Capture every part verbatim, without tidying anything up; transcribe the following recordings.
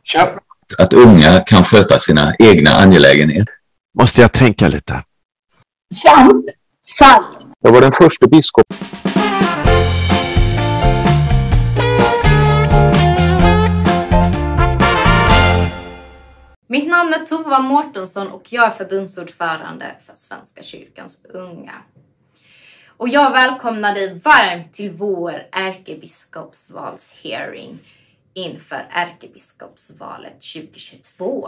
Kör. Att unga kan sköta sina egna angelägenheter. Måste jag tänka lite? Svamp. Salt. Jag var den första biskopen. Mitt namn är Tova Mårtensson och jag är förbundsordförande för Svenska kyrkans unga. Och jag välkomnar dig varmt till vår ärkebiskopsvalshearing inför ärkebiskopsvalet tjugo tjugotvå.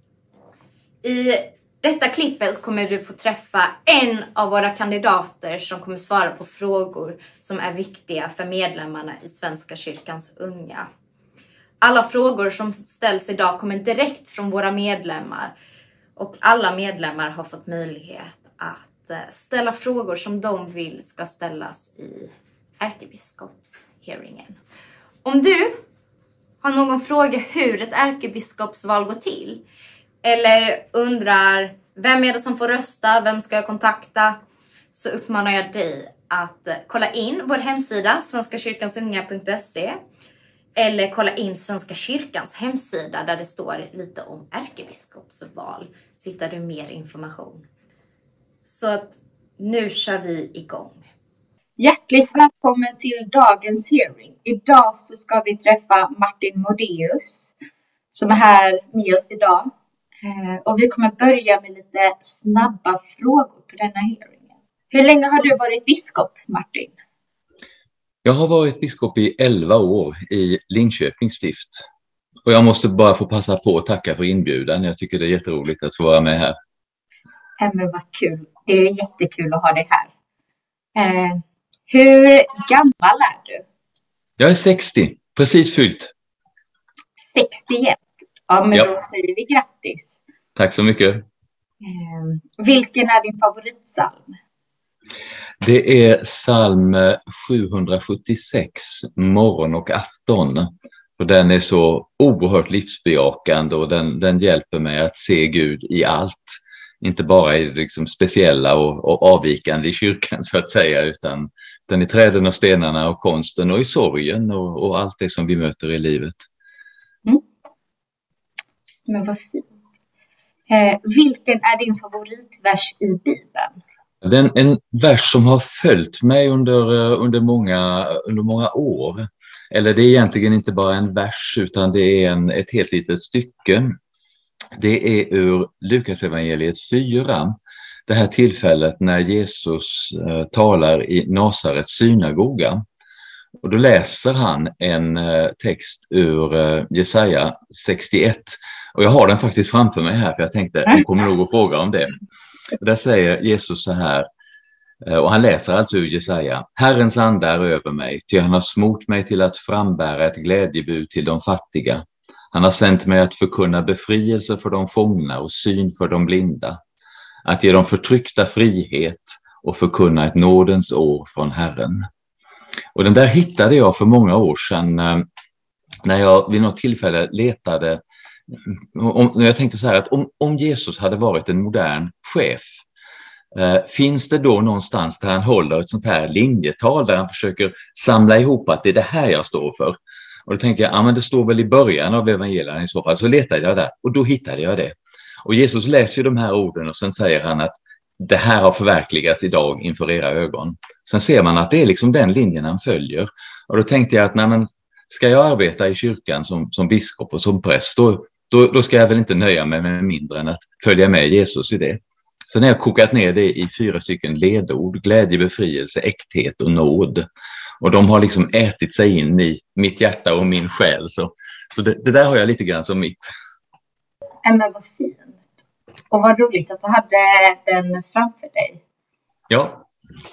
I detta klippet kommer du få träffa en av våra kandidater som kommer svara på frågor som är viktiga för medlemmarna i Svenska kyrkans unga. Alla frågor som ställs idag kommer direkt från våra medlemmar och alla medlemmar har fått möjlighet att ställa frågor som de vill ska ställas i ärkebiskopshearingen. Om du har någon fråga hur ett ärkebiskopsval går till eller undrar vem är det som får rösta, vem ska jag kontakta, så uppmanar jag dig att kolla in vår hemsida svenska kyrkans unga punkt se eller kolla in Svenska kyrkans hemsida där det står lite om ärkebiskopsval, så hittar du mer information. Så att nu kör vi igång. Hjärtligt välkommen till dagens hearing. Idag så ska vi träffa Martin Modéus som är här med oss idag. Och vi kommer börja med lite snabba frågor på denna hearing. Hur länge har du varit biskop, Martin? Jag har varit biskop i elva år i Linköpings stift. Och jag måste bara få passa på att tacka för inbjudan. Jag tycker det är jätteroligt att få vara med här. Ja, men vad kul. Det är jättekul att ha dig här. Eh, hur gammal är du? Jag är sextio, precis fyllt. sextioett. Ja, men ja. Då säger vi grattis. Tack så mycket. Eh, vilken är din favoritsalm? Det är psalm sjuhundrasjuttiosex, morgon och afton. Och den är så oerhört livsbejakande och den, den hjälper mig att se Gud i allt. Inte bara i liksom speciella och, och avvikande i kyrkan så att säga, utan, utan i träden och stenarna och konsten och i sorgen och, och allt det som vi möter i livet. Mm. Men vad fint. Eh, vilken är din favoritvers i Bibeln? Den, en vers som har följt mig under, under, många, under många år. Eller det är egentligen inte bara en vers utan det är en, ett helt litet stycke. Det är ur Lukas evangeliet fyra. Det här tillfället när Jesus eh, talar i Nasarets synagoga. Och då läser han en eh, text ur eh, Jesaja sextioett. Och jag har den faktiskt framför mig här för jag tänkte jag kommer nog att fråga om det. Och där säger Jesus så här, och han läser alltså ur Jesaja. Herrens ande är över mig, ty han har smort mig till att frambära ett glädjebud till de fattiga. Han har sänt mig att förkunna befrielse för de fångna och syn för de blinda. Att ge de förtryckta frihet och förkunna ett nådens år från Herren. Och den där hittade jag för många år sedan när jag vid något tillfälle letade. Om, jag tänkte så här att om, om Jesus hade varit en modern chef, eh, finns det då någonstans där han håller ett sånt här linjetal där han försöker samla ihop att det är det här jag står för. Och då tänker jag, ja men det står väl i början av evangelierna i så fall. Så letade jag där och då hittade jag det. Och Jesus läser ju de här orden och sen säger han att det här har förverkligats idag inför era ögon. Sen ser man att det är liksom den linjen han följer. Och då tänkte jag att nej, men ska jag arbeta i kyrkan som, som biskop och som präst, då Då, då ska jag väl inte nöja mig med mindre än att följa med Jesus i det. Sen har jag kokat ner det i fyra stycken ledord. Glädje, befrielse, äkthet och nåd. Och de har liksom ätit sig in i mitt hjärta och min själ. Så, så det, det där har jag lite grann som mitt. Ja, men vad fint. Och vad roligt att du hade den framför dig. Ja.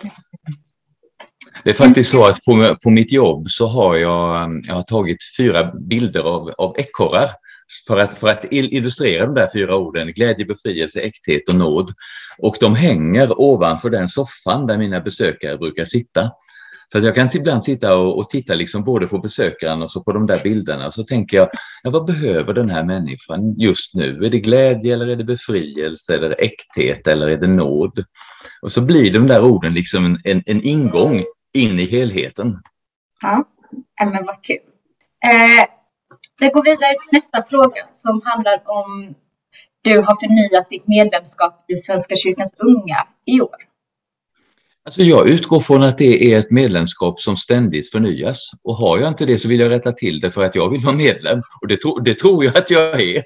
Det är faktiskt så att på, på mitt jobb så har jag, jag har tagit fyra bilder av, av ekorrar. För att, för att illustrera de där fyra orden, glädje, befrielse, äkthet och nåd. Och de hänger ovanför den soffan där mina besökare brukar sitta. Så att jag kan ibland sitta och, och titta liksom både på besökaren och så på de där bilderna. Och så tänker jag, ja, vad behöver den här människan just nu? Är det glädje eller är det befrielse eller äkthet eller är det nåd? Och så blir de där orden liksom en, en, en ingång in i helheten. Ja, men vad kul. Eh, Vi går vidare till nästa fråga som handlar om du har förnyat ditt medlemskap i Svenska kyrkans unga i år. Alltså jag utgår från att det är ett medlemskap som ständigt förnyas. Och har jag inte det så vill jag rätta till det för att jag vill vara medlem. Och det, tro, det tror jag att jag är.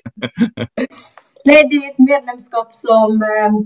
Nej, det är ett medlemskap som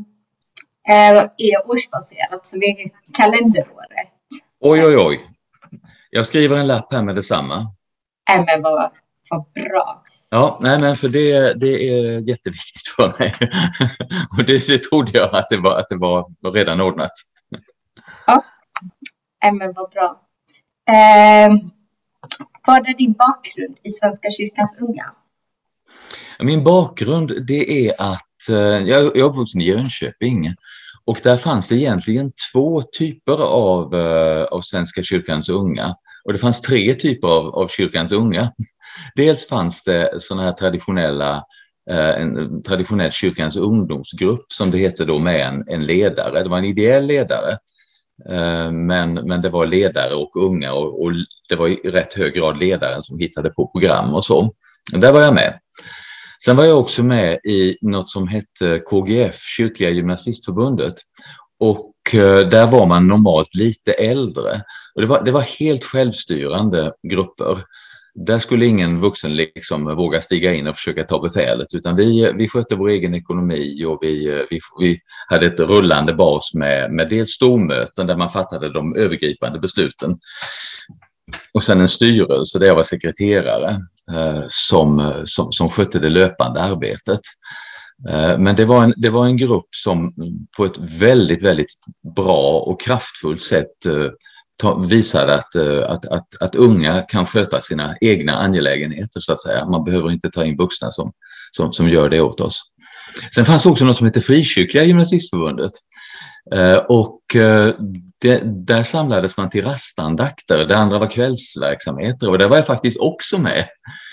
äh, är årsbaserat, så det är kalenderåret. Oj, oj, oj. Jag skriver en lapp här med detsamma. Nej, men vad, vad bra. Ja, nej, men för det, det är jätteviktigt för mig. Och det, det trodde jag att det var, att det var, var redan ordnat. Ja, nej, men vad bra. Eh, vad är din bakgrund i Svenska kyrkans unga? Min bakgrund det är att eh, jag är uppvuxen i Jönköping. Och där fanns det egentligen två typer av, uh, av Svenska kyrkans unga. Och det fanns tre typer av, av kyrkans unga. Dels fanns det sådana här traditionella, uh, en traditionell kyrkans ungdomsgrupp som det hette då, med en, en ledare. Det var en ideell ledare. Uh, men, men det var ledare och unga och, och det var i rätt hög grad ledaren som hittade på program och så. Och där var jag med. Sen var jag också med i något som hette K G F, Kyrkliga gymnasistförbundet. Och där var man normalt lite äldre. Och det var, det var helt självstyrande grupper. Där skulle ingen vuxen liksom våga stiga in och försöka ta befälet. Utan vi, vi skötte vår egen ekonomi och vi, vi, vi hade ett rullande bas med, med dels stormöten där man fattade de övergripande besluten. Och sen en styrelse där jag var sekreterare. Som, som, som skötte det löpande arbetet. Men det var, en, det var en grupp som på ett väldigt, väldigt bra och kraftfullt sätt ta, visade att, att, att, att unga kan sköta sina egna angelägenheter, så att säga. Man behöver inte ta in vuxna som, som, som gör det åt oss. Sen fanns också något som heter Frikyrkliga gymnasistförbundet. Och det, där samlades man till rastandakter, det andra var kvällsverksamheter och där var jag faktiskt också med.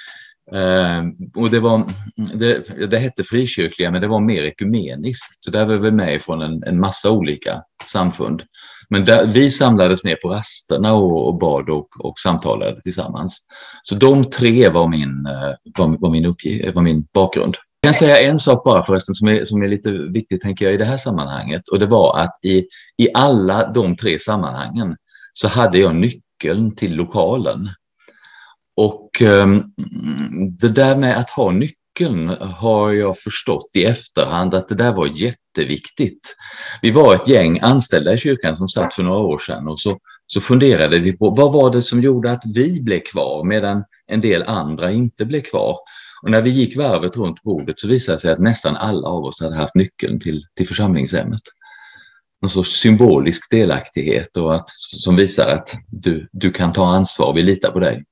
Och det, var, det, det hette frikyrkliga men det var mer ekumeniskt, så där var vi med från en, en massa olika samfund. Men där, vi samlades ner på rasterna och, och bad och, och samtalade tillsammans. Så de tre var min, var, var min, uppgift, var min bakgrund. Jag kan säga en sak bara förresten som är, som är lite viktigt tänker jag i det här sammanhanget. Och det var att i, i alla de tre sammanhangen så hade jag nyckeln till lokalen. Och um, det där med att ha nyckeln har jag förstått i efterhand att det där var jätteviktigt. Vi var ett gäng anställda i kyrkan som satt för några år sedan och så, så funderade vi på vad var det som gjorde att vi blev kvar medan en del andra inte blev kvar. Och när vi gick varvet runt bordet så visade det sig att nästan alla av oss hade haft nyckeln till, till församlingshemmet. En sorts symbolisk delaktighet och att, som visar att du, du kan ta ansvar, vi litar på dig.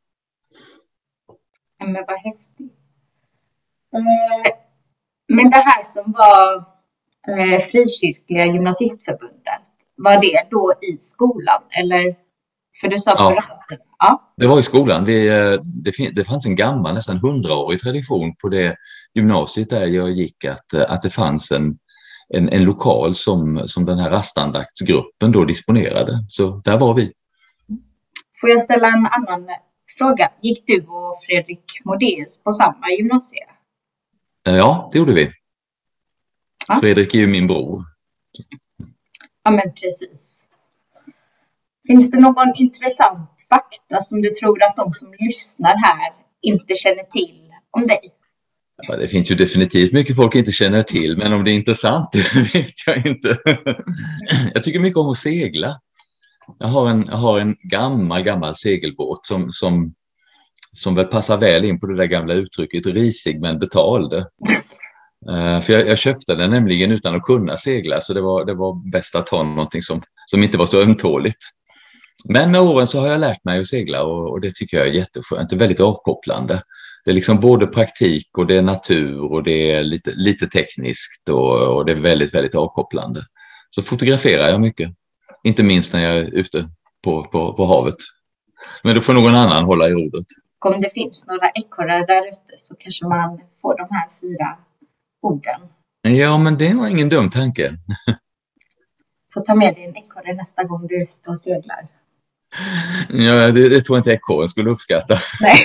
Men vad häftigt. Men det här som var Frikyrkliga gymnasistförbundet, var det då i skolan eller? För du sa på ja. rasten. Ja. Det var i skolan. Vi, det, det fanns en gammal, nästan hundraårig tradition på det gymnasiet där jag gick att, att det fanns en, en, en lokal som, som den här rastandaktsgruppen då disponerade. Så där var vi. Får jag ställa en annan fråga? Gick du och Fredrik Modéus på samma gymnasie? Ja, det gjorde vi. Ja. Fredrik är ju min bror. Ja, men precis. Finns det någon intressant fakta som du tror att de som lyssnar här inte känner till om dig? Ja, det finns ju definitivt mycket folk inte känner till, men om det är intressant, det vet jag inte. Jag tycker mycket om att segla. Jag har en, jag har en gammal, gammal segelbåt som, som, som väl passar väl in på det där gamla uttrycket, risig men betald. Uh, för jag, jag köpte den nämligen utan att kunna segla, så det var, det var bäst att ha någonting som, som inte var så ömtåligt. Men med åren så har jag lärt mig att segla och, och det tycker jag är jätteskönt. Det är väldigt avkopplande. Det är liksom både praktik och det är natur och det är lite, lite tekniskt och, och det är väldigt, väldigt avkopplande. Så fotograferar jag mycket. Inte minst när jag är ute på, på, på havet. Men då får någon annan hålla i rodret. Om det finns några ekorrar där ute så kanske man får de här fyra orden. Ja, men det var ingen dum tanke. Får ta med dig en ekorre nästa gång du är ute och seglar. Ja, det, det tror jag inte ekorren skulle uppskatta. Nej.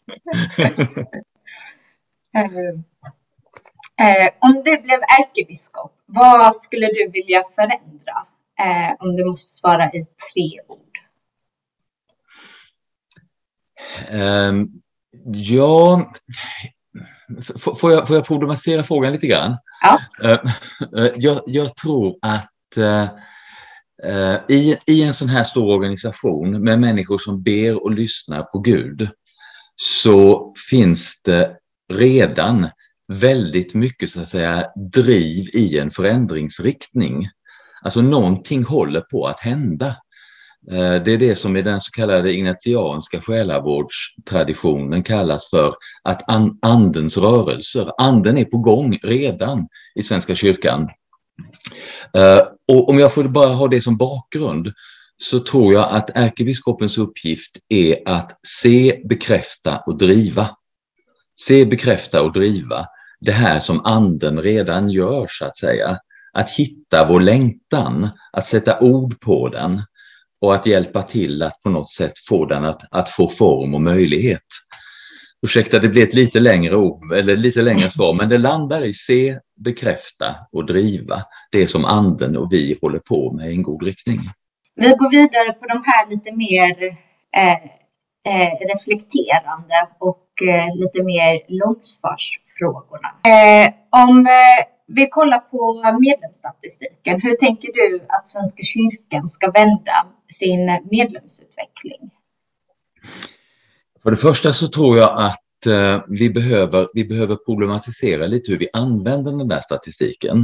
uh, uh, om du blev ärkebiskop, vad skulle du vilja förändra? Uh, om du måste svara i tre ord. Um, ja, f- får, jag, får jag problematisera frågan lite grann? Ja. Uh, uh, jag, jag tror att uh, uh, i, i en sån här stor organisation med människor som ber och lyssnar på Gud, så finns det redan väldigt mycket, så att säga, driv i en förändringsriktning. Alltså någonting håller på att hända. Det är det som i den så kallade ignatianska själavårdstraditionen kallas för att andens rörelser. Anden är på gång redan i Svenska kyrkan. Och om jag får bara ha det som bakgrund, så tror jag att ärkebiskopens uppgift är att se, bekräfta och driva. Se, bekräfta och driva det här som anden redan gör, så att säga. Att hitta vår längtan, att sätta ord på den och att hjälpa till att på något sätt få den att, att få form och möjlighet. Ursäkta, det blir ett lite längre ord, eller lite längre svar, men det landar i se, bekräfta och driva det som anden och vi håller på med i en god riktning. Vi går vidare på de här lite mer eh, eh, reflekterande och eh, lite mer långsvarsfrågorna. Eh, om eh, vi kollar på medlemsstatistiken, hur tänker du att Svenska kyrkan ska vända sin medlemsutveckling? För det första så tror jag att eh, vi, behöver, vi behöver problematisera lite hur vi använder den där statistiken.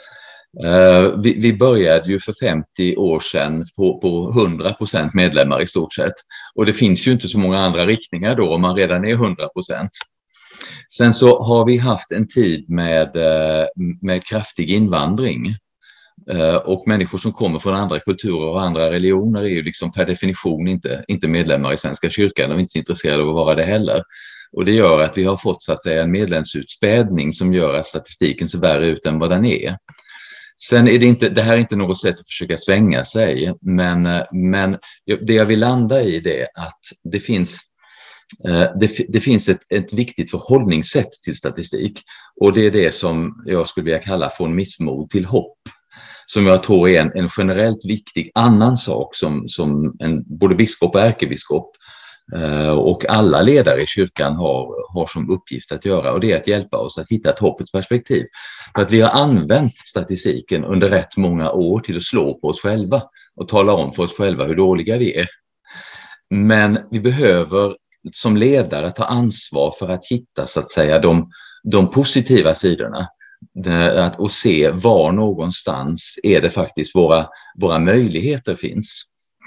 Uh, vi, vi började ju för femtio år sedan på, på hundra procent medlemmar i stort sett. Och det finns ju inte så många andra riktningar då om man redan är hundra procent. Sen så har vi haft en tid med, uh, med kraftig invandring. Uh, och människor som kommer från andra kulturer och andra religioner är ju liksom per definition inte, inte medlemmar i Svenska kyrkan. De är inte intresserade av att vara det heller. Och det gör att vi har fått, så att säga, en medlemsutspädning som gör att statistiken ser värre ut än vad den är. Sen är det inte, det här är inte något sätt att försöka svänga sig, men, men det jag vill landa i det är att det finns, det, det finns ett, ett viktigt förhållningssätt till statistik, och det är det som jag skulle vilja kalla från missmod till hopp, som jag tror är en, en generellt viktig annan sak som, som en, både biskop och ärkebiskop och alla ledare i kyrkan har, har som uppgift att göra, och det är att hjälpa oss att hitta ett hoppets perspektiv. För att vi har använt statistiken under rätt många år till att slå på oss själva och tala om för oss själva hur dåliga vi är. Men vi behöver som ledare ta ansvar för att hitta, så att säga, de, de positiva sidorna. Att, och se var någonstans är det faktiskt våra, våra möjligheter finns.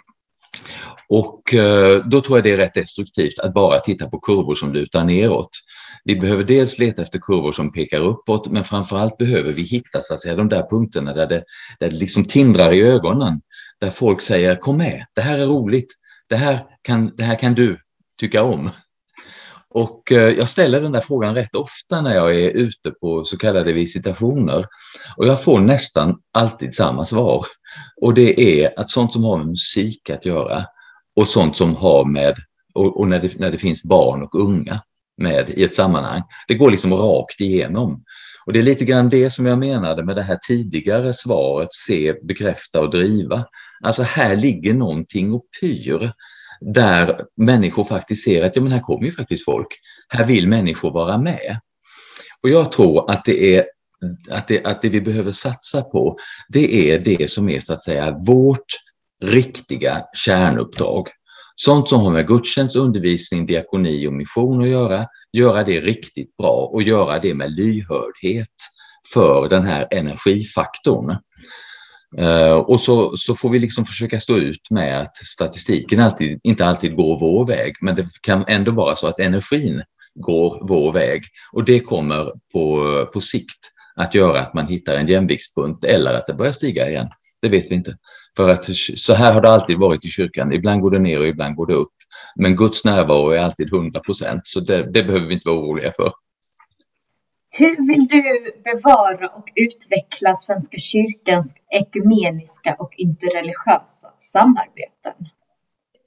Och då tror jag det är rätt destruktivt att bara titta på kurvor som lutar neråt. Vi behöver dels leta efter kurvor som pekar uppåt, men framförallt behöver vi hitta, så att säga, de där punkterna där det, där det liksom tindrar i ögonen. Där folk säger, kom med, det här är roligt, det här kan, det här kan du tycka om. Och jag ställer den där frågan rätt ofta när jag är ute på så kallade visitationer. Och jag får nästan alltid samma svar. Och det är att sånt som har med musik att göra och sånt som har med, och, och när, det, när det finns barn och unga med i ett sammanhang, det går liksom rakt igenom. Och det är lite grann det som jag menade med det här tidigare svaret, se, bekräfta och driva. Alltså här ligger någonting och pyr där människor faktiskt ser att ja, men här kommer ju faktiskt folk. Här vill människor vara med. Och jag tror att det är att det, att det vi behöver satsa på, det är det som är, så att säga, vårt riktiga kärnuppdrag. Sånt som har med gudstjänst, undervisning, diakoni och mission att göra, göra det riktigt bra och göra det med lyhördhet för den här energifaktorn. Uh, och så, så får vi liksom försöka stå ut med att statistiken alltid, inte alltid går vår väg, men det kan ändå vara så att energin går vår väg, och det kommer på, på sikt att göra att man hittar en jämviktspunkt eller att det börjar stiga igen. Det vet vi inte. För att så här har det alltid varit i kyrkan. Ibland går det ner och ibland går det upp. Men Guds närvaro är alltid hundra procent, så det, det behöver vi inte vara oroliga för. Hur vill du bevara och utveckla Svenska kyrkans ekumeniska och interreligiösa samarbeten?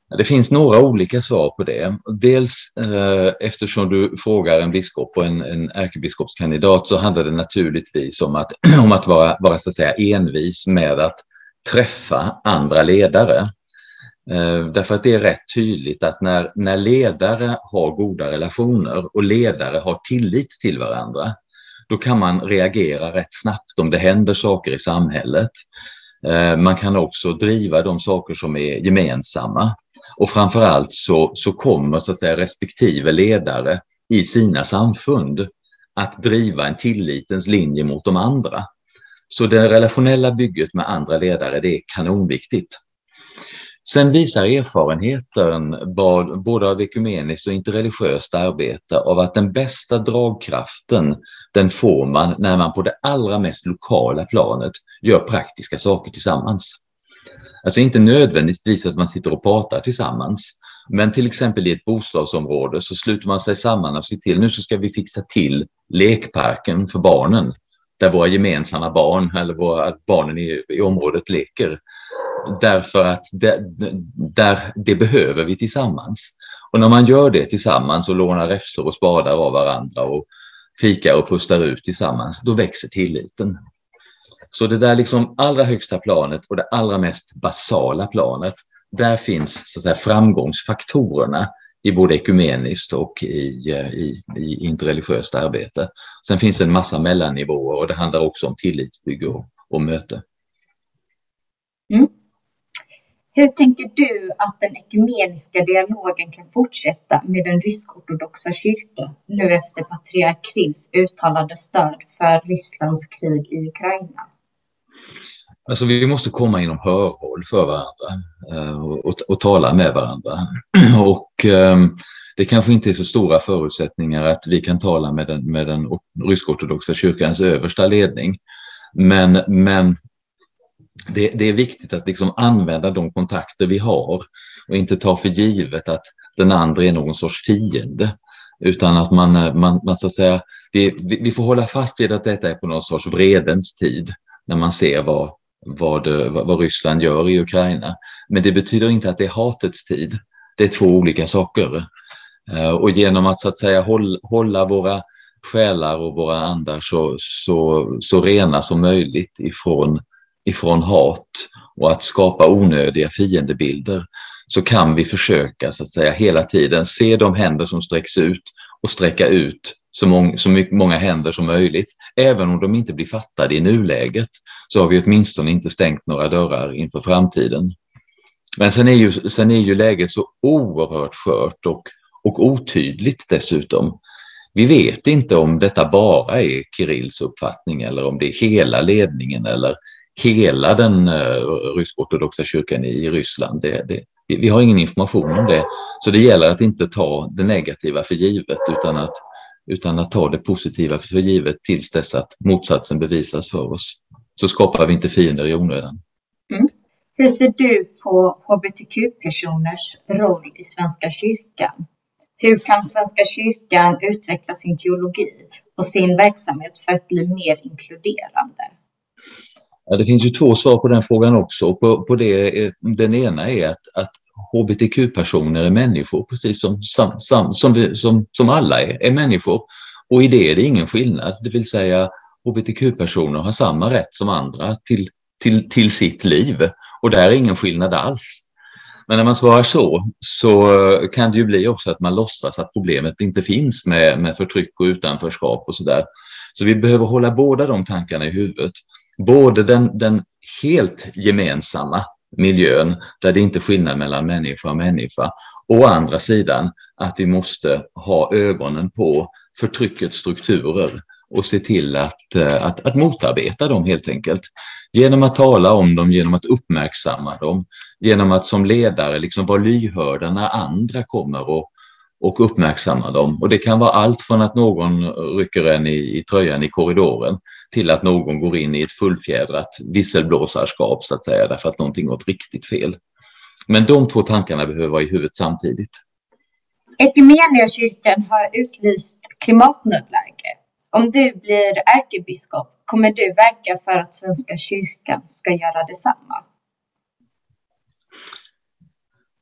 Det finns några olika svar på det. Dels eh, eftersom du frågar en biskop och en, en ärkebiskopskandidat så handlar det naturligtvis om att, om att vara, vara så att säga envis med att träffa andra ledare. Eh, därför att det är rätt tydligt att när, när ledare har goda relationer och ledare har tillit till varandra, då kan man reagera rätt snabbt om det händer saker i samhället. Eh, man kan också driva de saker som är gemensamma. Och framförallt så, så kommer så att säga respektive ledare i sina samfund att driva en tillitens linje mot de andra. Så det relationella bygget med andra ledare, det är kanonviktigt. Sen visar erfarenheten både av ekumeniskt och interreligiöst arbete av att den bästa dragkraften, den får man när man på det allra mest lokala planet gör praktiska saker tillsammans. Alltså inte nödvändigtvis att man sitter och pratar tillsammans, men till exempel i ett bostadsområde så sluter man sig samman och ser till, nu så ska vi fixa till lekparken för barnen, där våra gemensamma barn eller våra barnen i, i området leker. Därför att det, där, det behöver vi tillsammans. Och när man gör det tillsammans och lånar räfsor och spadar av varandra och fikar och pustar ut tillsammans, då växer tilliten. Så det där liksom allra högsta planet och det allra mest basala planet, där finns så att säga framgångsfaktorerna i både ekumeniskt och i, i, i interreligiöst arbete. Sen finns det en massa mellannivåer och det handlar också om tillitsbygge och, och möte. Mm. Hur tänker du att den ekumeniska dialogen kan fortsätta med den rysk-ortodoxa kyrkan nu efter patriark Kirills uttalade stöd för Rysslands krig i Ukraina? Alltså vi måste komma inom hörhåll för varandra och, och, och tala med varandra. Och um, det kanske inte är så stora förutsättningar att vi kan tala med den, med den rysk-ortodoxa kyrkans översta ledning. Men, men det, det är viktigt att liksom använda de kontakter vi har och inte ta för givet att den andra är någon sorts fiende. Utan att man, man, man så att säga, det, vi, vi får hålla fast vid att detta är på någon sorts vredens tid när man ser vad, vad, vad Ryssland gör i Ukraina. Men det betyder inte att det är hatets tid. Det är två olika saker. Och genom att så att säga hålla, hålla våra själar och våra andar så, så, så rena som möjligt ifrån, ifrån hat och att skapa onödiga fiendebilder, så kan vi försöka så att säga hela tiden se de händer som sträcks ut och sträcka ut så, mång, så mycket, många händer som möjligt. Även om de inte blir fattade i nuläget så har vi åtminstone inte stängt några dörrar inför framtiden. Men sen är ju, sen är ju läget så oerhört skört och, och otydligt dessutom. Vi vet inte om detta bara är Kirills uppfattning eller om det är hela ledningen eller hela den uh, rysk-ortodoxa kyrkan i Ryssland. Det, det, vi har ingen information om det. Så det gäller att inte ta det negativa för givet utan att, utan att ta det positiva för givet tills dess att motsatsen bevisas för oss. Så skapar vi inte fiender i onödan. Mm. Hur ser du på H B T Q-personers roll i Svenska kyrkan? Hur kan Svenska kyrkan utveckla sin teologi och sin verksamhet för att bli mer inkluderande? Ja, det finns ju två svar på den frågan också. På, på det, den ena är att, att H B T Q-personer är människor, precis som, som, som, som, vi, som, som alla är, är människor. Och i det är det ingen skillnad. Det vill säga H B T Q-personer har samma rätt som andra till, till, till sitt liv. Och där är ingen skillnad alls. Men när man svarar så, så kan det ju bli också att man låtsas att problemet inte finns med, med förtryck och utanförskap och sådär. Så vi behöver hålla båda de tankarna i huvudet. Både den, den helt gemensamma miljön där det inte är skillnad mellan människa och människa. Och å andra sidan att vi måste ha ögonen på förtryckets strukturer och se till att, att, att motarbeta dem helt enkelt. Genom att tala om dem, genom att uppmärksamma dem, genom att som ledare liksom vara lyhörda när andra kommer och, och uppmärksamma dem. Och det kan vara allt från att någon rycker en i, i tröjan i korridoren till att någon går in i ett fullfjädrat visselblåsarskap så att säga, därför att någonting gått riktigt fel. Men de två tankarna behöver vara i huvudet samtidigt. Ekumeniakyrkan har utlyst klimatnödläge. Om du blir ärkebiskop, kommer du verka för att Svenska kyrkan ska göra detsamma?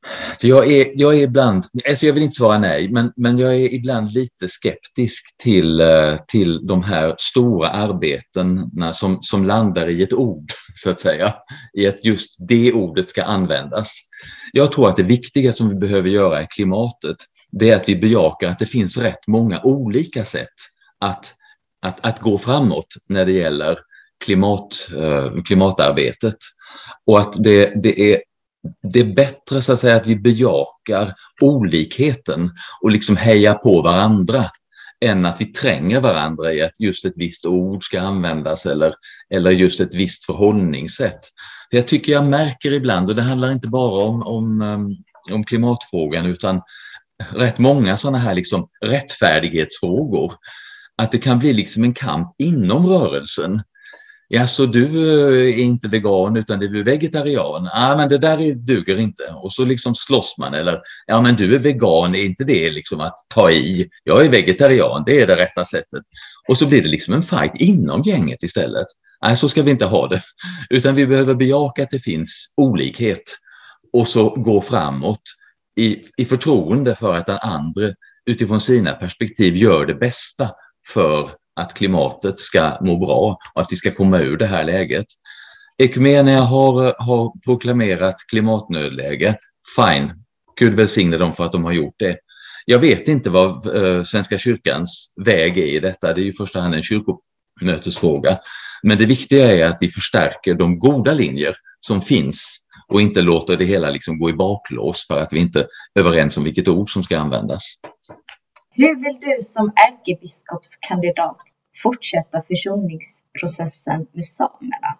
Jag är, jag är ibland, alltså jag vill inte svara nej, men, men jag är ibland lite skeptisk till, till de här stora arbetena som, som landar i ett ord, så att säga. I att just det ordet ska användas. Jag tror att det viktiga som vi behöver göra i klimatet, det är att vi bejakar att det finns rätt många olika sätt att, att, att gå framåt när det gäller klimat, klimatarbetet. Och att det, det är Det är bättre så att säga att vi bejakar olikheten och liksom hejar på varandra än att vi tränger varandra i att just ett visst ord ska användas eller, eller just ett visst förhållningssätt. För jag tycker jag märker ibland, och det handlar inte bara om, om, om klimatfrågan utan rätt många sådana här liksom rättfärdighetsfrågor, att det kan bli liksom en kamp inom rörelsen. Ja, så du är inte vegan utan du är vegetarian. Ja, ah, men det där är, duger inte. Och så liksom slåss man. Eller, ja men du är vegan, är inte det liksom att ta i? Jag är vegetarian, det är det rätta sättet. Och så blir det liksom en fight inom gänget istället. Nej, så ska vi inte ha det. Utan vi behöver bejaka att det finns olikhet. Och så gå framåt i, i förtroende för att den andra utifrån sina perspektiv gör det bästa för att klimatet ska må bra och att vi ska komma ur det här läget. Ekumenia har, har proklamerat klimatnödläge. Fine. Gud välsigne dem för att de har gjort det. Jag vet inte vad eh, Svenska kyrkans väg är i detta. Det är ju i första hand en kyrkomötesfråga. Men det viktiga är att vi förstärker de goda linjer som finns och inte låter det hela liksom gå i baklås för att vi inte är överens om vilket ord som ska användas. Hur vill du som ärkebiskopskandidat fortsätta försoningsprocessen med samerna?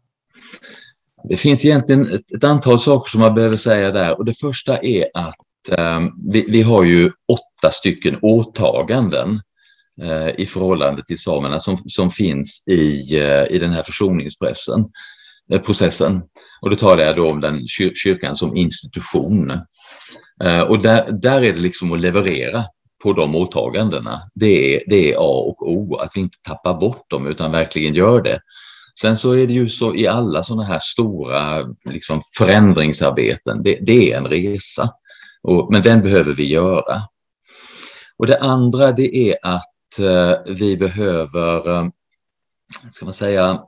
Det finns egentligen ett, ett antal saker som man behöver säga där. Och det första är att eh, vi, vi har ju åtta stycken åtaganden eh, i förhållande till samerna som, som finns i, eh, i den här försoningsprocessen. Eh, processen. Och då talar jag då om den kyr, kyrkan som institution. Eh, och där, där är det liksom att leverera på de åtagandena. Det är, det är A och O, att vi inte tappar bort dem utan verkligen gör det. Sen så är det ju så i alla sådana här stora liksom, förändringsarbeten, det, det är en resa. Och, men den behöver vi göra. Och det andra det är att eh, vi behöver, eh, ska man säga,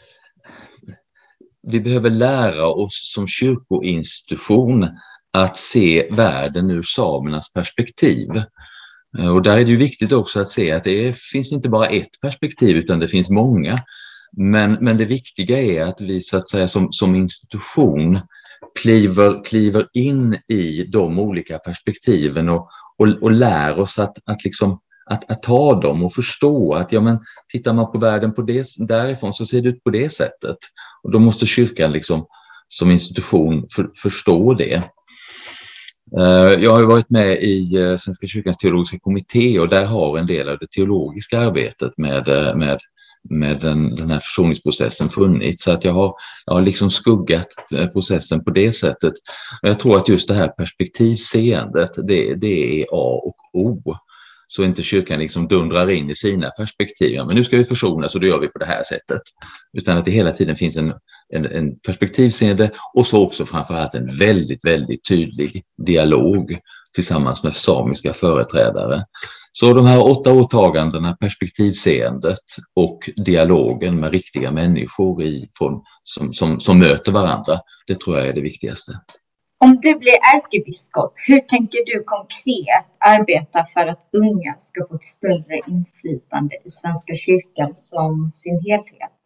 vi behöver lära oss som kyrkoinstitution att se världen ur samernas perspektiv. Och där är det ju viktigt också att se att det finns inte bara ett perspektiv utan det finns många. Men, men det viktiga är att vi så att säga som, som institution kliver, kliver in i de olika perspektiven och, och, och lär oss att, att, liksom, att, att ta dem och förstå att ja, men, tittar man på världen på det, därifrån så ser det ut på det sättet. Och då måste kyrkan liksom, som institution för, förstå det. Jag har varit med i Svenska kyrkans teologiska kommitté och där har en del av det teologiska arbetet med, med, med den, den här försoningsprocessen funnits. Så att jag har, jag har liksom skuggat processen på det sättet. Och jag tror att just det här perspektivseendet, det, det är A och O. Så inte kyrkan liksom dundrar in i sina perspektiv. Ja, men nu ska vi försonas och då gör vi på det här sättet. Utan att det hela tiden finns en, en, en perspektivseende och så också framförallt en väldigt, väldigt tydlig dialog tillsammans med samiska företrädare. Så de här åtta åtagandena, perspektivseendet och dialogen med riktiga människor i, från, som, som, som möter varandra, det tror jag är det viktigaste. Om du blir ärkebiskop, hur tänker du konkret arbeta för att unga ska få ett större inflytande i Svenska kyrkan som sin helhet?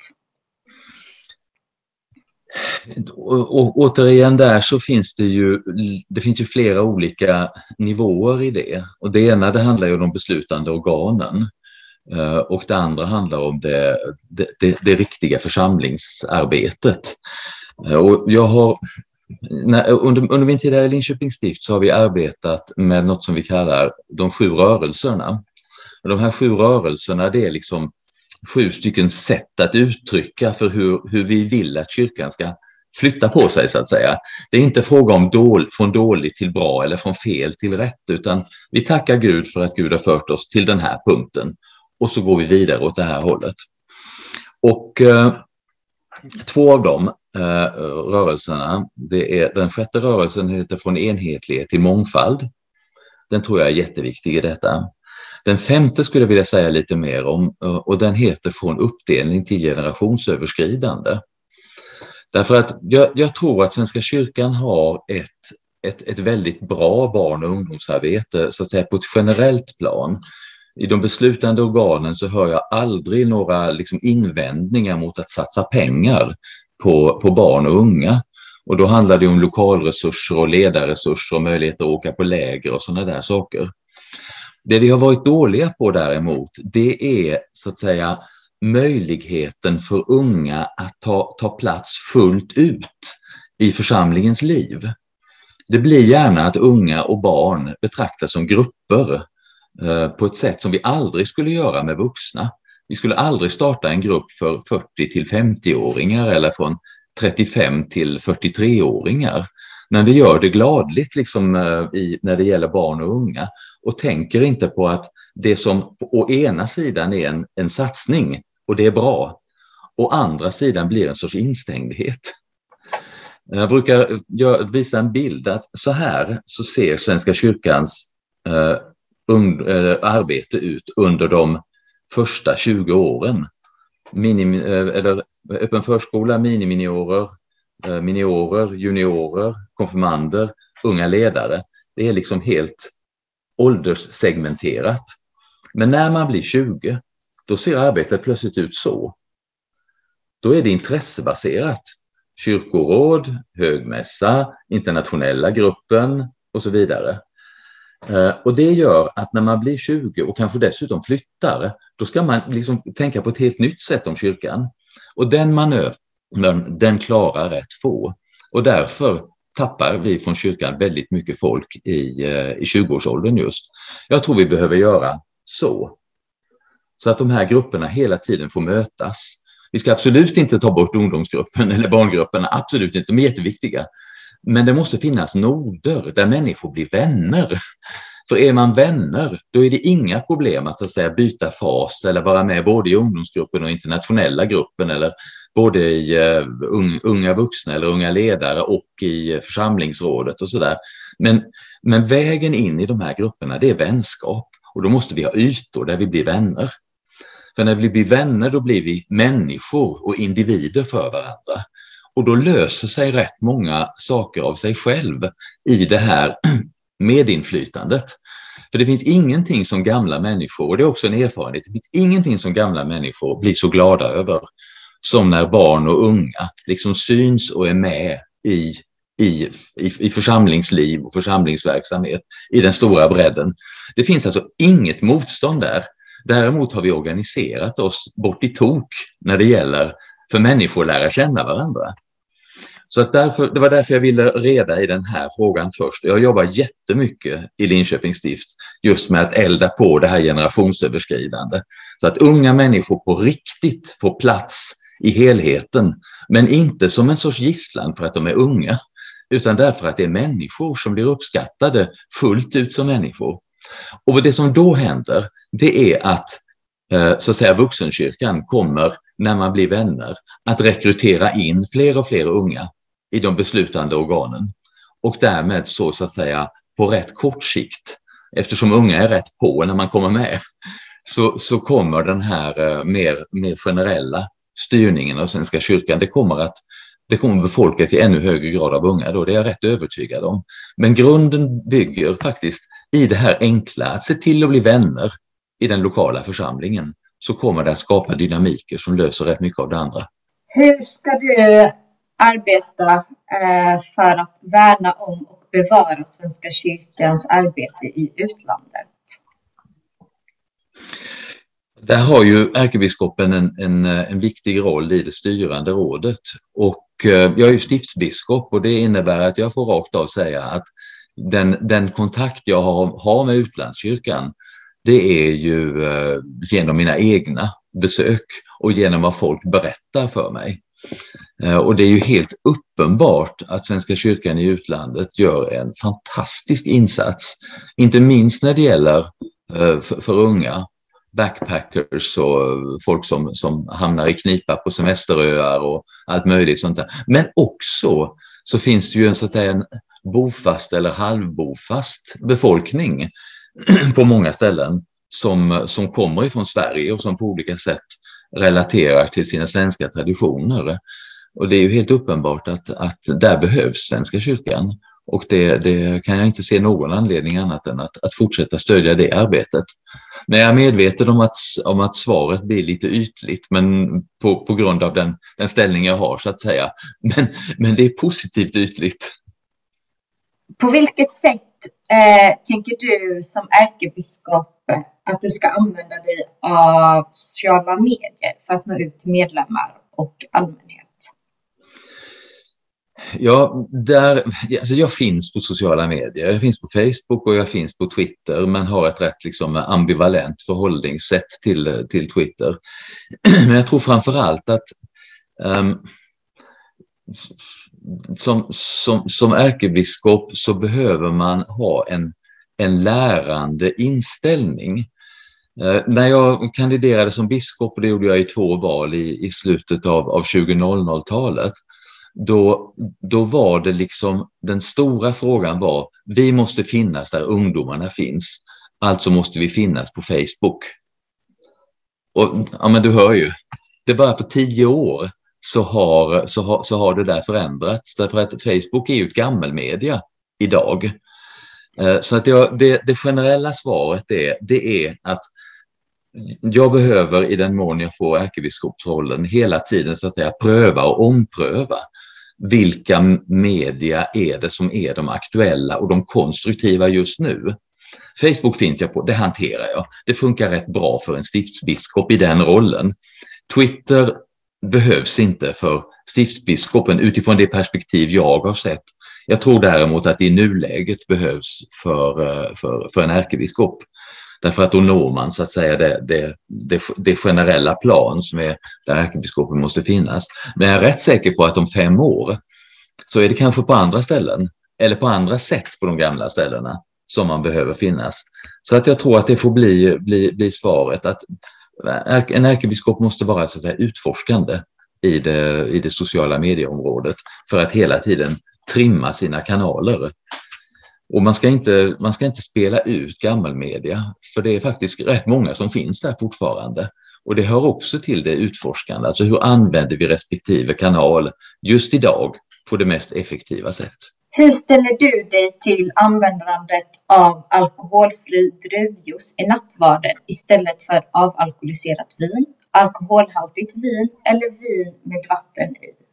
Och, och, återigen där så finns det ju, det finns ju flera olika nivåer i det. Och det ena det handlar ju om de beslutande organen. Och det andra handlar om det, det, det, det riktiga församlingsarbetet. Och jag har... När, under, under min tid här i Linköpings stift så har vi arbetat med något som vi kallar de sju rörelserna. Och de här sju rörelserna det är liksom sju stycken sätt att uttrycka för hur, hur vi vill att kyrkan ska flytta på sig så att säga. Det är inte fråga om dål, från dåligt till bra eller från fel till rätt utan vi tackar Gud för att Gud har fört oss till den här punkten och så går vi vidare åt det här hållet. Och eh, två av dem eh, rörelserna, det är, den sjätte rörelsen heter Från enhetlighet till mångfald. Den tror jag är jätteviktig i detta. Den femte skulle jag vilja säga lite mer om, och den heter Från uppdelning till generationsöverskridande. Därför att jag, jag tror att Svenska kyrkan har ett, ett, ett väldigt bra barn- och ungdomsarbete så att säga på ett generellt plan. I de beslutande organen så hör jag aldrig några liksom invändningar mot att satsa pengar på, på barn och unga. Och då handlar det om lokalresurser och ledarresurser och möjlighet att åka på läger och sådana där saker. Det vi har varit dåliga på däremot, det är så att säga möjligheten för unga att ta, ta plats fullt ut i församlingens liv. Det blir gärna att unga och barn betraktas som grupper eh, på ett sätt som vi aldrig skulle göra med vuxna. Vi skulle aldrig starta en grupp för fyrtio till femtio-åringar eller från trettiofem till fyrtiotre-åringar. Men vi gör det gladligt liksom, eh, i, när det gäller barn och unga och tänker inte på att det som på å ena sidan är en, en satsning och det är bra, å andra sidan blir en sorts instängdhet. Jag brukar gör, visa en bild att så här så ser Svenska kyrkans eh, und, eh, arbete ut under de första tjugo åren. Minim, eh, eller öppen förskola, miniminiorer, eh, miniorer, juniorer, konfirmander, unga ledare. Det är liksom helt ålderssegmenterat. Men när man blir tjugo, då ser arbetet plötsligt ut så. Då är det intressebaserat. Kyrkoråd, högmässa, internationella gruppen och så vidare. Och det gör att när man blir tjugo och kanske dessutom flyttar, då ska man liksom tänka på ett helt nytt sätt om kyrkan. Och den manövern, den klarar rätt få. Och därför tappar vi från kyrkan väldigt mycket folk i, i tjugo-årsåldern just. Jag tror vi behöver göra så. Så att de här grupperna hela tiden får mötas. Vi ska absolut inte ta bort ungdomsgruppen eller barngrupperna, absolut inte, de är jätteviktiga. Men det måste finnas noder där människor blir vänner. För är man vänner, då är det inga problem att, så att säga, byta fas eller vara med både i ungdomsgruppen och internationella gruppen eller både i uh, unga vuxna eller unga ledare och i uh, församlingsrådet och sådär. Men, men vägen in i de här grupperna, det är vänskap. Och då måste vi ha ytor där vi blir vänner. För när vi blir vänner, då blir vi människor och individer för varandra. Och då löser sig rätt många saker av sig själv i det här medinflytandet. För det finns ingenting som gamla människor, och det är också en erfarenhet, det finns ingenting som gamla människor blir så glada över som när barn och unga liksom syns och är med i, i, i, i församlingsliv och församlingsverksamhet i den stora bredden. Det finns alltså inget motstånd där. Däremot har vi organiserat oss bort i tok när det gäller för människor att lära känna varandra. Så att därför, det var därför jag ville reda i den här frågan först. Jag jobbar jättemycket i Linköpings stift just med att elda på det här generationsöverskridande. Så att unga människor på riktigt får plats i helheten. Men inte som en sorts gisslan för att de är unga. Utan därför att det är människor som blir uppskattade fullt ut som människor. Och det som då händer, det är att, så att säga, vuxenkyrkan kommer, när man blir vänner, att rekrytera in fler och fler unga i de beslutande organen. Och därmed så, så att säga på rätt kort sikt, eftersom unga är rätt på när man kommer med, så, så kommer den här mer, mer generella styrningen av Svenska kyrkan, det kommer att det kommer befolkas i ännu högre grad av unga då, det är jag rätt övertygad om. Men grunden bygger faktiskt i det här enkla, att se till att bli vänner i den lokala församlingen, så kommer det att skapa dynamiker som löser rätt mycket av det andra. Hur ska du arbeta eh, för att värna om och bevara Svenska kyrkans arbete i utlandet? Där har ju ärkebiskopen en, en, en viktig roll i det styrande rådet. Och eh, jag är ju stiftsbiskop, och det innebär att jag får rakt av säga att den, den kontakt jag har, har med utlandskyrkan, det är ju eh, genom mina egna besök och genom vad folk berättar för mig. Eh, och det är ju helt uppenbart att Svenska kyrkan i utlandet gör en fantastisk insats. Inte minst när det gäller eh, för, för unga. backpackers och folk som, som hamnar i knipa på semesteröar och allt möjligt sånt där. Men också så finns det ju en, så att säga, en bofast eller halvbofast befolkning på många ställen som, som kommer ifrån Sverige och som på olika sätt relaterar till sina svenska traditioner. Och det är ju helt uppenbart att, att där behövs Svenska kyrkan. Och det, det kan jag inte se någon anledning annat än att, att fortsätta stödja det arbetet. Men jag är medveten om att, om att svaret blir lite ytligt, men på, på grund av den, den ställning jag har, så att säga. Men, men det är positivt ytligt. På vilket sätt eh, tänker du som ärkebiskop att du ska använda dig av sociala medier för att nå ut till medlemmar och allmänhet? Ja, där, alltså jag finns på sociala medier. Jag finns på Facebook och jag finns på Twitter, men har ett rätt liksom ambivalent förhållningssätt till, till Twitter. Men jag tror framförallt att um, som, som, som ärkebiskop så behöver man ha en, en lärande inställning. Uh, när jag kandiderade som biskop, och det gjorde jag i två val i, i slutet av, av tjugohundratalet, Då, då var det liksom, den stora frågan var, vi måste finnas där ungdomarna finns. Alltså måste vi finnas på Facebook. Och ja, men du hör ju, det bara på tio år så har, så har, så har det där förändrats. Därför att Facebook är ju ett gammelmedia idag. Så att det, det, det generella svaret är, det är att jag behöver, i den mån jag får ärkebiskopsrollen, hela tiden så att säga pröva och ompröva vilka media är det som är de aktuella och de konstruktiva just nu. Facebook finns jag på, det hanterar jag. Det funkar rätt bra för en stiftsbiskop i den rollen. Twitter behövs inte för stiftsbiskopen utifrån det perspektiv jag har sett. Jag tror däremot att det i nuläget behövs för, för, för en ärkebiskop. Därför att då når man så att säga det, det, det, det generella plan som är där ärkebiskopen måste finnas. Men jag är rätt säker på att om fem år så är det kanske på andra ställen eller på andra sätt på de gamla ställena som man behöver finnas. Så att jag tror att det får bli, bli, bli svaret att en ärkebiskop måste vara så att säga utforskande i det, i det sociala medieområdet för att hela tiden trimma sina kanaler. Och man ska inte, man ska inte spela ut gammelmedia, för det är faktiskt rätt många som finns där fortfarande. Och det hör också till det utforskande, alltså hur använder vi respektive kanal just idag på det mest effektiva sätt. Hur ställer du dig till användandet av alkoholfri druvjuice i nattvarden istället för avalkoholiserat vin, alkoholhaltigt vin eller vin med vatten i?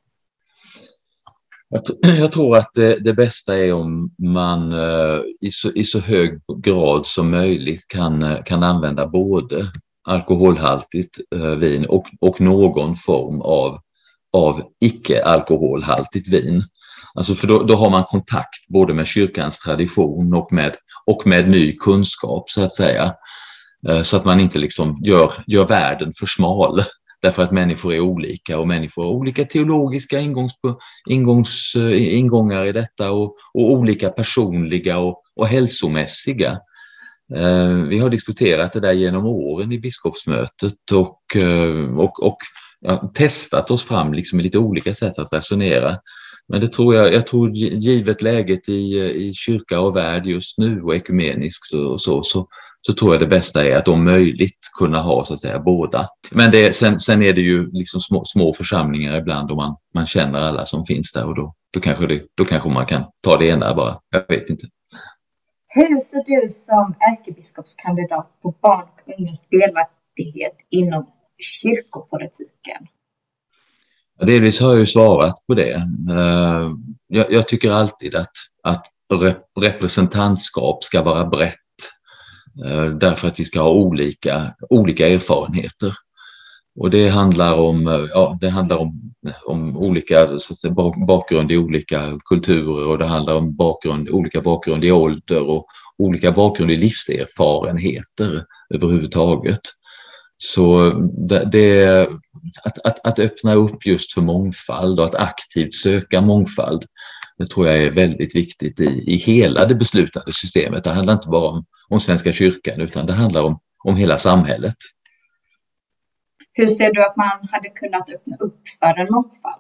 Jag, jag tror att det, det bästa är om man uh, i, så, i så hög grad som möjligt kan, kan använda både alkoholhaltigt uh, vin och, och någon form av, av icke-alkoholhaltigt vin. Alltså för då, då har man kontakt både med kyrkans tradition och med, och med ny kunskap så att säga. Uh, så att man inte liksom gör, gör världen för smal. Därför att människor är olika och människor har olika teologiska ingångs, ingångs, ingångar i detta och, och olika personliga och, och hälsomässiga. Eh, vi har diskuterat det där genom åren i biskopsmötet och, och, och ja, testat oss fram liksom i lite olika sätt att resonera. Men det tror jag, jag tror givet läget i, i kyrka och värld just nu och ekumeniskt och så, så, så tror jag det bästa är att om möjligt kunna ha så att säga båda. Men det, sen, sen är det ju liksom små, små församlingar ibland och man, man känner alla som finns där och då, då, kanske det, då kanske man kan ta det ena bara, jag vet inte. Hur ser du som ärkebiskopskandidat på barn och ungas delaktighet inom kyrkopolitiken? Delvis har jag ju svarat på det. Jag, jag tycker alltid att, att representantskap ska vara brett. Därför att vi ska ha olika, olika erfarenheter. Och det handlar om, ja, det handlar om, om olika så att säga, bakgrund i olika kulturer och det handlar om bakgrund, olika bakgrund i ålder och olika bakgrund i livserfarenheter överhuvudtaget. Så det, det att, att, att öppna upp just för mångfald och att aktivt söka mångfald, det tror jag är väldigt viktigt i, i hela det beslutande systemet. Det handlar inte bara om, om Svenska kyrkan utan det handlar om, om hela samhället. Hur ser du att man hade kunnat öppna upp för en mångfald?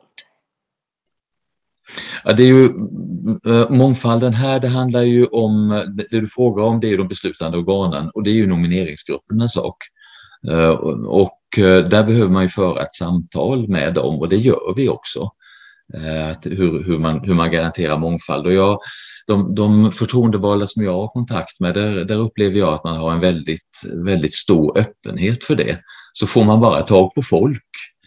Ja, det är ju mångfalden här, det handlar ju om, det du frågar om, det är de beslutande organen och det är ju nomineringsgruppernas sak. Och där behöver man ju föra ett samtal med dem och det gör vi också. Hur, hur, man, hur man garanterar mångfald. Och jag, de, de förtroendevalda som jag har kontakt med, där, där upplever jag att man har en väldigt, väldigt stor öppenhet för det. Så får man bara tag på folk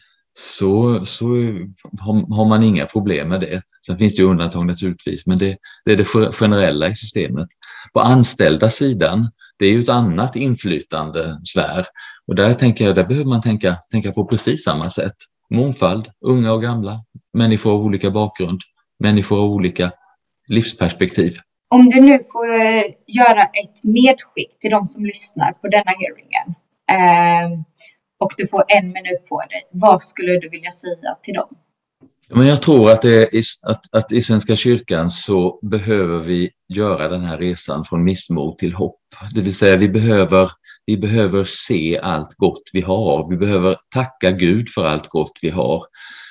så, så har, har man inga problem med det. Sen finns det ju undantag naturligtvis, men det, det är det generella i systemet. På anställda sidan, det är ju ett annat inflytande sfär. Och där tänker jag, där behöver man tänka, tänka på precis samma sätt. Mångfald, unga och gamla, människor av olika bakgrund, människor av olika livsperspektiv. Om du nu får göra ett medskick till de som lyssnar på denna hearingen eh, och du får en minut på dig, vad skulle du vilja säga till dem? Men jag tror att, det är, att, att i Svenska kyrkan så behöver vi göra den här resan från missmod till hopp. Det vill säga vi behöver, vi behöver se allt gott vi har. Vi behöver tacka Gud för allt gott vi har.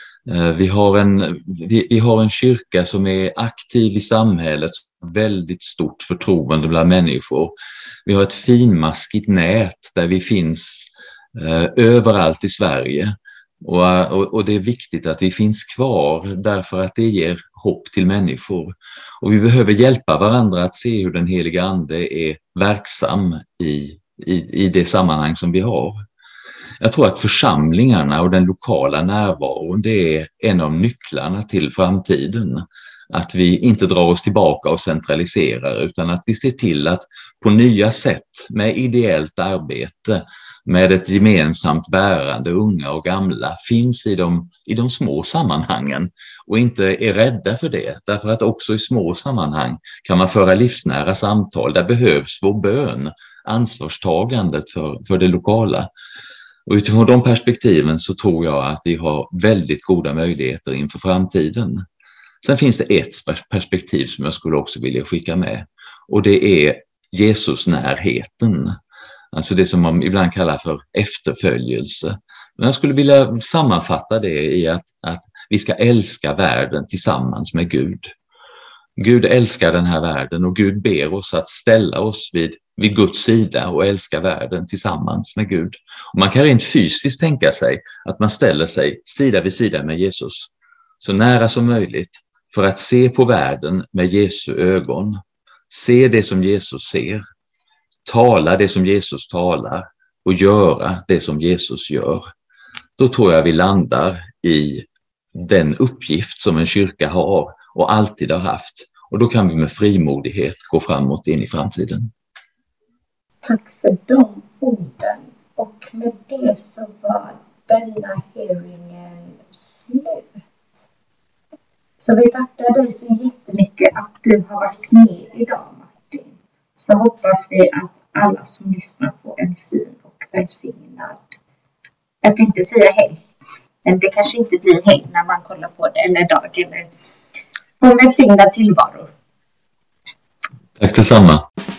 Vi har en, vi, vi har en kyrka som är aktiv i samhället, väldigt stort förtroende bland människor. Vi har ett finmaskigt nät där vi finns eh, överallt i Sverige. Och, och, och det är viktigt att vi finns kvar därför att det ger hopp till människor. Och vi behöver hjälpa varandra att se hur den heliga ande är verksam i, i, i det sammanhang som vi har. Jag tror att församlingarna och den lokala närvaron, det är en av nycklarna till framtiden. Att vi inte drar oss tillbaka och centraliserar utan att vi ser till att på nya sätt med ideellt arbete, med ett gemensamt bärande, unga och gamla, finns i de, i de små sammanhangen och inte är rädda för det. Därför att också i små sammanhang kan man föra livsnära samtal. Där behövs vår bön, ansvarstagandet för, för det lokala. Och utifrån de perspektiven så tror jag att vi har väldigt goda möjligheter inför framtiden. Sen finns det ett perspektiv som jag skulle också vilja skicka med. Och det är Jesus närheten. Alltså det som man ibland kallar för efterföljelse. Men jag skulle vilja sammanfatta det i att, att vi ska älska världen tillsammans med Gud. Gud älskar den här världen och Gud ber oss att ställa oss vid, vid Guds sida och älska världen tillsammans med Gud. Och man kan rent fysiskt tänka sig att man ställer sig sida vid sida med Jesus. Så nära som möjligt för att se på världen med Jesu ögon. Se det som Jesus ser. Tala det som Jesus talar och göra det som Jesus gör. Då tror jag vi landar i den uppgift som en kyrka har och alltid har haft. Och då kan vi med frimodighet gå framåt in i framtiden. Tack för de orden. Och med det så var denna hearingen slut. Så vi tackar dig så jättemycket att du har varit med idag, Martin. Så hoppas vi att alla som lyssnar på en fin och välsignad, jag tänkte säga hej, men det kanske inte blir hej när man kollar på det, eller dag, eller på en välsignad tillvaro. Tack detsamma.